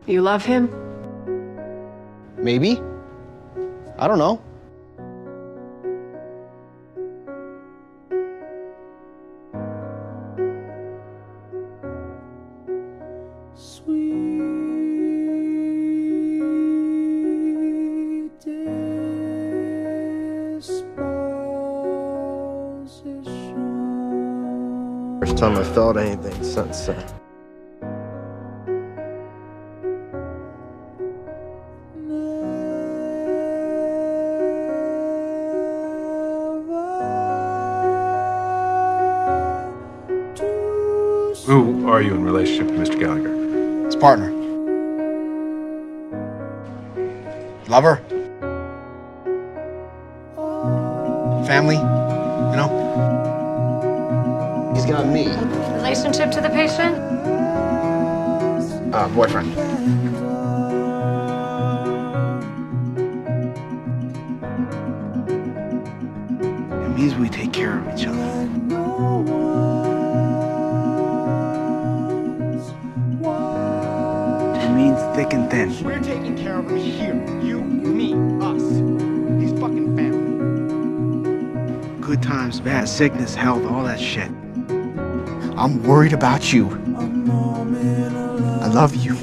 You love him? Maybe. I don't know. First time I felt anything since then. Who are you in relationship to Mr. Gallagher? His partner. Lover. Family, you know? He's got me. Relationship to the patient? Boyfriend. It means we take care of each other. It means thick and thin. We're taking care of him here. You, me, us. He's fucking family. Good times, bad, sickness, health, all that shit. I'm worried about you. I love you.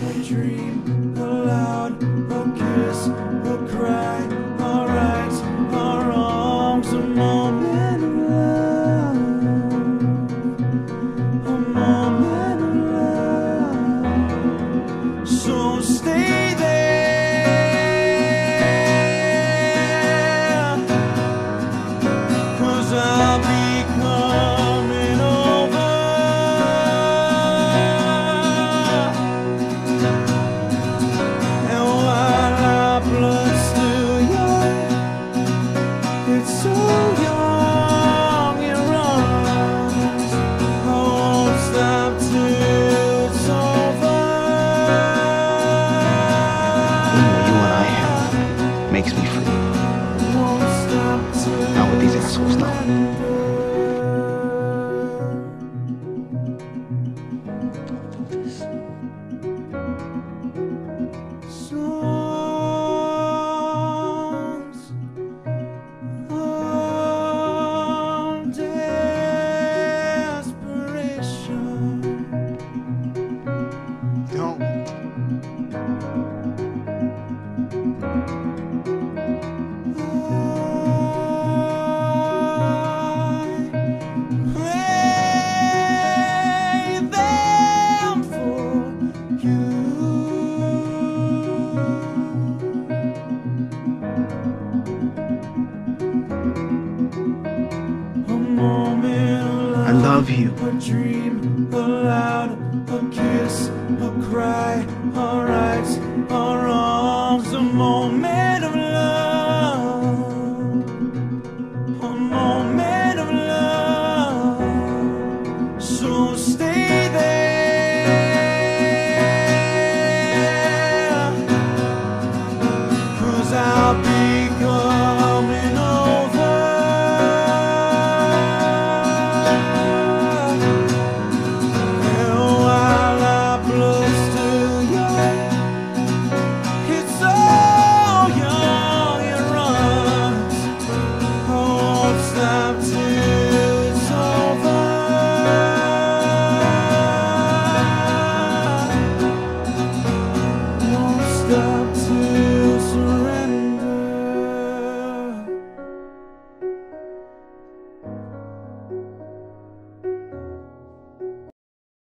So stay there, 'cause I'll be coming over. And while our blood's still young, it's so young it runs. I won't stop till it's over. Makes me free. Not with these assholes, though. Songs of desperation. Don't. I love you. A dream, a loud, a kiss, a cry, a right, a wrongs, a moment of love, a moment of love. So stay there.